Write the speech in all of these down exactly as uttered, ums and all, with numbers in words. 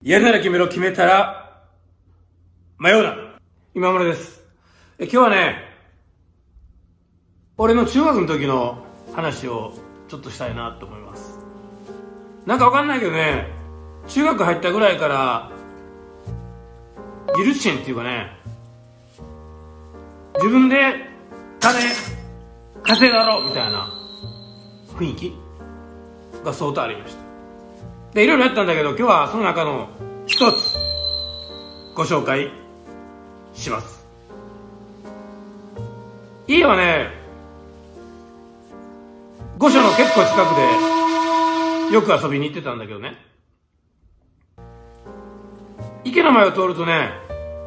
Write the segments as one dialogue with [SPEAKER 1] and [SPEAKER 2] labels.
[SPEAKER 1] やるなら決めろ、決めたら迷うな。今村です。え今日はね、俺の中学の時の話をちょっとしたいなと思います。なんかわかんないけどね、中学入ったぐらいからギルチェンっていうかね、自分で金稼いだろみたいな雰囲気が相当ありました。で、いろいろやったんだけど、今日はその中の一つご紹介します。家はね、御所の結構近くでよく遊びに行ってたんだけどね、池の前を通るとね、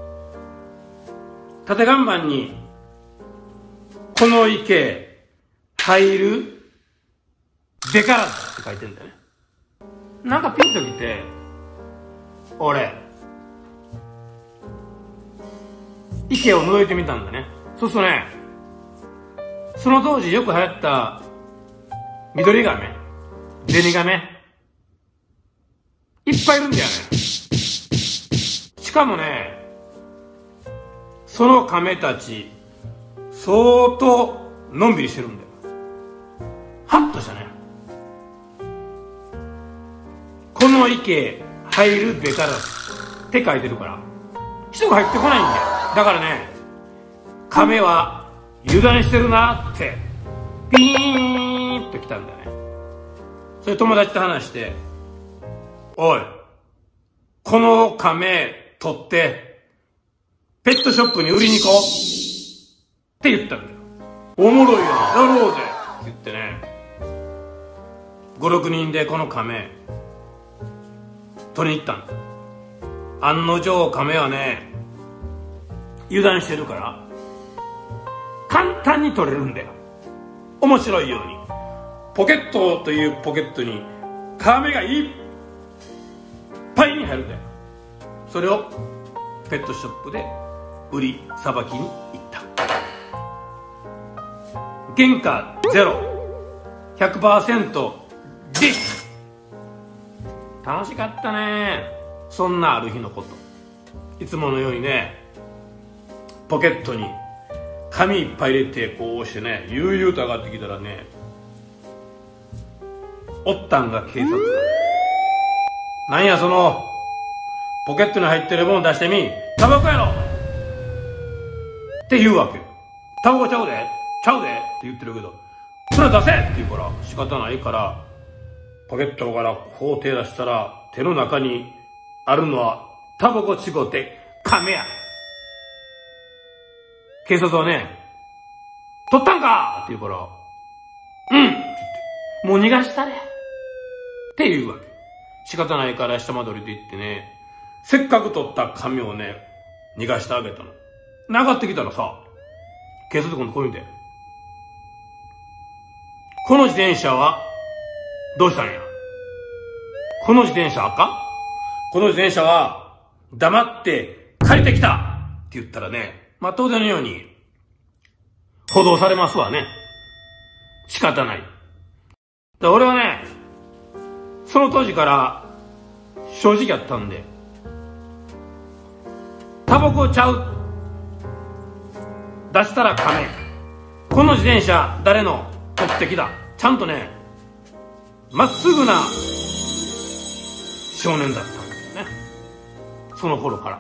[SPEAKER 1] 縦看板にこの池入るべからずって書いてんだよね。なんかピンときて、俺池を覗いてみたんだね。そうするとね、その当時よく流行った緑ガメ、ゼニガメいっぱいいるんだよね。しかもね、そのカメたち相当のんびりしてるんだよ。ハッとしたね。この池入るべからずって書いてるから人が入ってこないんだよ。だからね、カメは油断してるなってピーンと来たんだよね。それ友達と話して、おいこのカメ取ってペットショップに売りに行こうって言ったんだよ。おもろいやん、やろうぜって言ってね、ごろくにんでこのカメ取りに行ったんだ。案の定カメはね、油断してるから簡単に取れるんだよ。面白いようにポケットというポケットにカメがいっぱいに入るんだよ。それをペットショップで売りさばきに行った。原価ゼロ ひゃくパーセント です。楽しかったね。そんなある日のこと、いつものようにね、ポケットに紙いっぱい入れてこうしてね、悠々と上がってきたらね、おったんが警察官。なんやそのポケットに入ってるもん出してみ、タバコやろって言うわけよ。タバコちゃうでちゃうでって言ってるけど、それ出せって言うから仕方ないから、ポケットからこう手出したら手の中にあるのはタバコちごてカメや。警察はね、取ったんかって言うから、うんって言って、もう逃がしたれって言うわけ。仕方ないから下戻りで行ってね、せっかく取った紙をね逃がしてあげたの。上がってきたらさ、警察今度こう言うんだよ。この自転車はどうしたんや。この自転車赤？この自転車は黙って借りてきたって言ったらね、まあ当然のように補導されますわね。仕方ない。で俺はね、その当時から正直やったんで、タバコちゃう、出したら金、この自転車誰の取ってきた、ちゃんとねまっすぐな少年だったんですよね、その頃から。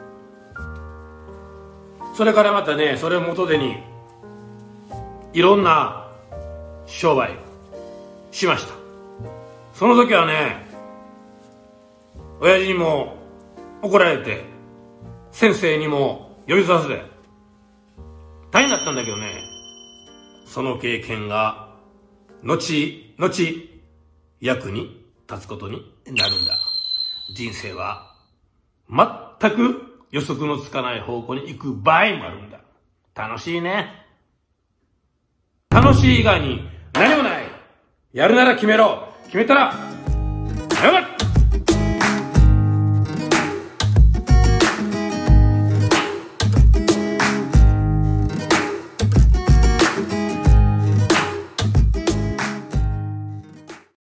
[SPEAKER 1] それからまたね、それを元手にいろんな商売しました。その時はね、親父にも怒られて、先生にも呼び出させて大変だったんだけどね、その経験が後々役に立つことになるんだ。人生は全く予測のつかない方向に行く場合もあるんだ。楽しいね。楽しい以外に何もない。やるなら決めろ。決めたら迷うな。